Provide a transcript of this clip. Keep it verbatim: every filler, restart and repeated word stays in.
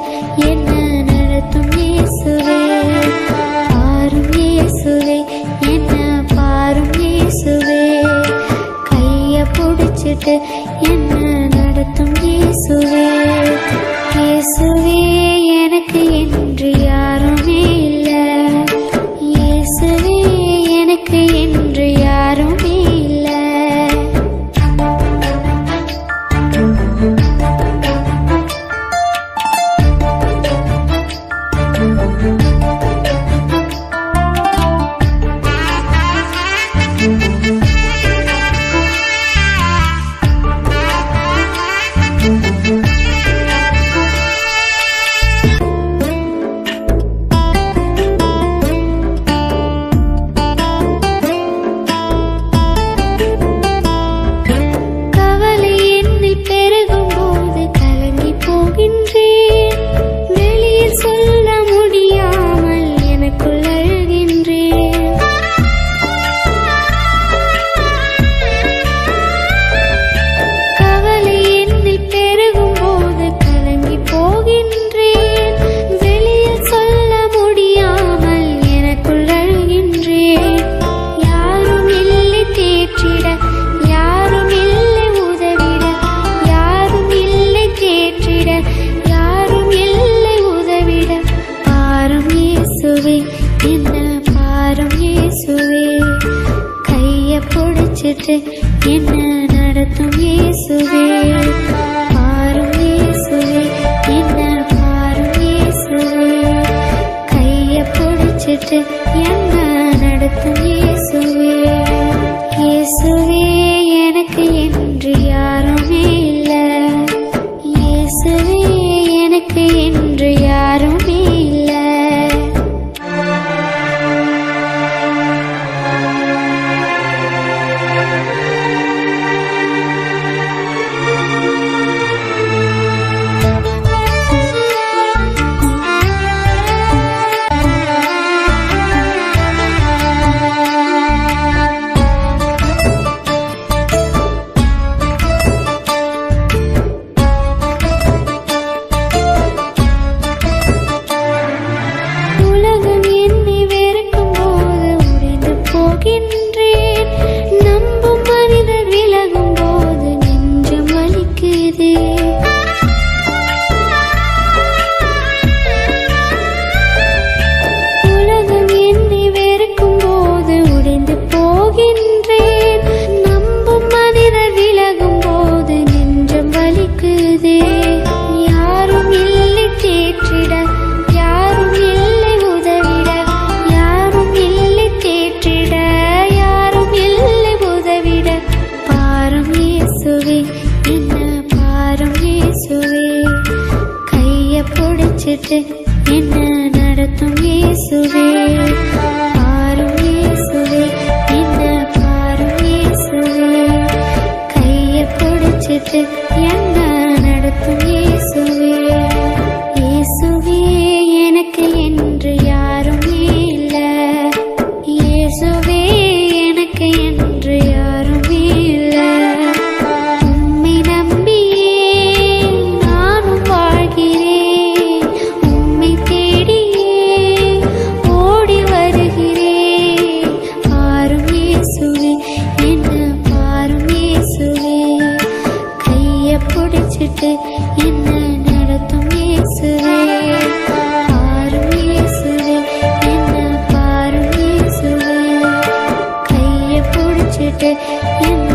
என்ன நடத்தும் இயேசுவே. பாரும் இயேசுவே, என்ன பாரும் இயேசுவே. கைய புடிச்சிட்டு என்ன நடத்தும் இயேசுவே. இயேசுவே எனக்கு என்று யாருமே இல்ல. இயேசுவே எனக்கு என்று யாருமே இல்ல. என்ன நடத்தும் இயேசுவே. பாரும் இயேசுவே, என்ன பாரும் இயேசுவே. கைய புடிச்சிட்டு என்ன நடத்தும் இயேசுவே. இயேசுவே எனக்கு என்று யாருமே இல்ல. இயேசுவே எனக்கு என்று யாருமே இல்ல. என்ன நடத்தும் இயேசுவே. பாரும் இயேசுவே, என்ன பாரும் இயேசுவே. கைய புடிச்சிட்டு என்ன நடத்தும் இயேசுவே. இயேசுவே எனக்கு என்று யாருமே இல்ல. இயேசுவே எனக்கு என்று யாருமே இல்ல. உம்மை நம்பியே நானும் வாழ்கிறேன். என்ன நடத்தும் இயேசுவே. பாரும் இயேசுவே, என்ன பாரும் இயேசுவே. கைய புடிச்சிட்டு என்ன